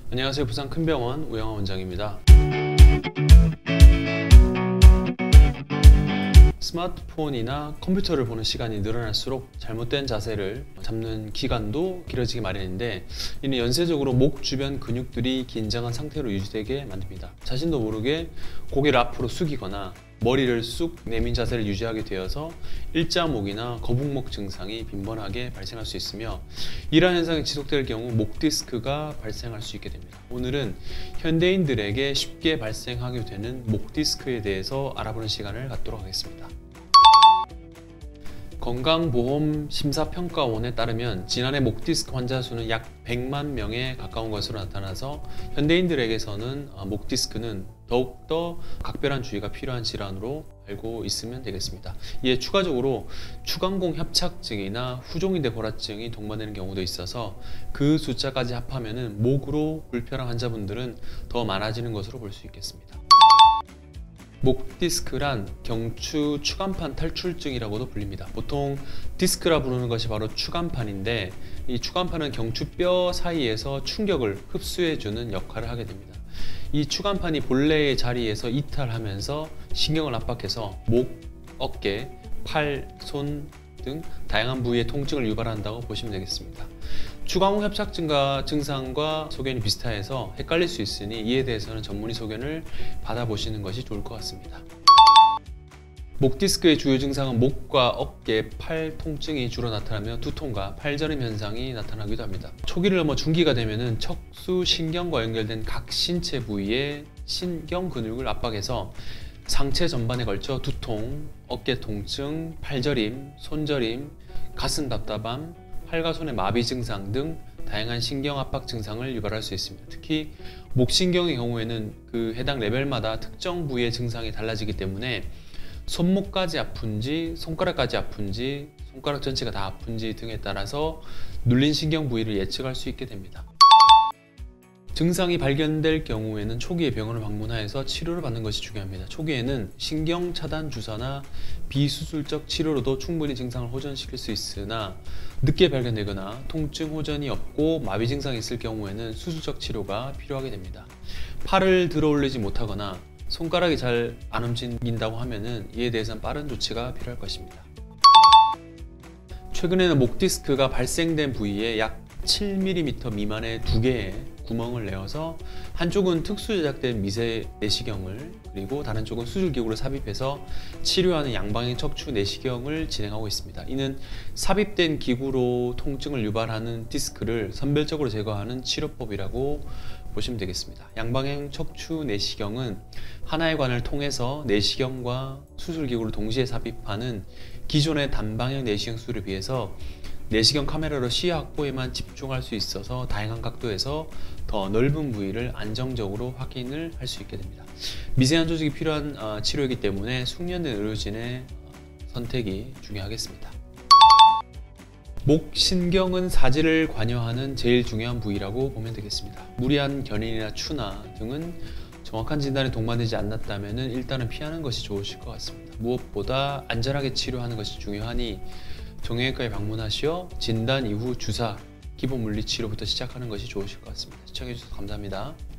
안녕하세요. 부산 큰병원 우영하 원장입니다. 스마트폰이나 컴퓨터를 보는 시간이 늘어날수록 잘못된 자세를 잡는 기간도 길어지기 마련인데, 이는 연쇄적으로 목 주변 근육들이 긴장한 상태로 유지되게 만듭니다. 자신도 모르게 고개를 앞으로 숙이거나 머리를 쑥 내민 자세를 유지하게 되어서 일자목이나 거북목 증상이 빈번하게 발생할 수 있으며, 이러한 현상이 지속될 경우 목 디스크가 발생할 수 있게 됩니다. 오늘은 현대인들에게 쉽게 발생하게 되는 목 디스크에 대해서 알아보는 시간을 갖도록 하겠습니다. 건강보험심사평가원에 따르면 지난해 목 디스크 환자 수는 약 100만 명에 가까운 것으로 나타나서 현대인들에게서는 목 디스크는 더욱더 각별한 주의가 필요한 질환으로 알고 있으면 되겠습니다. 이에 추가적으로 추간공 협착증이나 후종인대 골화증이 동반되는 경우도 있어서 그 숫자까지 합하면 목으로 불편한 환자분들은 더 많아지는 것으로 볼 수 있겠습니다. 목 디스크란 경추 추간판 탈출증이라고도 불립니다. 보통 디스크라 부르는 것이 바로 추간판인데, 이 추간판은 경추뼈 사이에서 충격을 흡수해주는 역할을 하게 됩니다. 이 추간판이 본래의 자리에서 이탈하면서 신경을 압박해서 목, 어깨, 팔, 손 등 다양한 부위의 통증을 유발한다고 보시면 되겠습니다. 추간공 협착증과 증상과 소견이 비슷해서 헷갈릴 수 있으니 이에 대해서는 전문의 소견을 받아보시는 것이 좋을 것 같습니다. 목 디스크의 주요 증상은 목과 어깨, 팔 통증이 주로 나타나며 두통과 팔저림 현상이 나타나기도 합니다. 초기를 넘어 중기가 되면 척수 신경과 연결된 각 신체 부위의 신경 근육을 압박해서 상체 전반에 걸쳐 두통, 어깨 통증, 팔저림, 손저림, 가슴 답답함, 팔과 손의 마비 증상 등 다양한 신경 압박 증상을 유발할 수 있습니다. 특히 목신경의 경우에는 그 해당 레벨마다 특정 부위의 증상이 달라지기 때문에 손목까지 아픈지, 손가락까지 아픈지, 손가락 전체가 다 아픈지 등에 따라서 눌린 신경 부위를 예측할 수 있게 됩니다. 증상이 발견될 경우에는 초기에 병원을 방문하여서 치료를 받는 것이 중요합니다. 초기에는 신경 차단 주사나 비수술적 치료로도 충분히 증상을 호전시킬 수 있으나, 늦게 발견되거나 통증 호전이 없고 마비 증상이 있을 경우에는 수술적 치료가 필요하게 됩니다. 팔을 들어 올리지 못하거나 손가락이 잘 안 움직인다고 하면은 이에 대해서는 빠른 조치가 필요할 것입니다. 최근에는 목 디스크가 발생된 부위에 약 7mm 미만의 2개의 구멍을 내어서 한쪽은 특수 제작된 미세 내시경을, 그리고 다른 쪽은 수술기구를 삽입해서 치료하는 양방향 척추 내시경을 진행하고 있습니다. 이는 삽입된 기구로 통증을 유발하는 디스크를 선별적으로 제거하는 치료법이라고 보시면 되겠습니다. 양방향 척추 내시경은 하나의 관을 통해서 내시경과 수술기구를 동시에 삽입하는 기존의 단방향 내시경 수술에 비해서 내시경 카메라로 시야 확보에만 집중할 수 있어서 다양한 각도에서 더 넓은 부위를 안정적으로 확인을 할 수 있게 됩니다. 미세한 조직이 필요한 치료이기 때문에 숙련된 의료진의 선택이 중요하겠습니다. 목 신경은 사지를 관여하는 제일 중요한 부위라고 보면 되겠습니다. 무리한 견인이나 추나 등은 정확한 진단에 동반되지 않았다면 일단은 피하는 것이 좋으실 것 같습니다. 무엇보다 안전하게 치료하는 것이 중요하니 정형외과에 방문하시어 진단 이후 주사, 기본 물리치료부터 시작하는 것이 좋으실 것 같습니다. 시청해주셔서 감사합니다.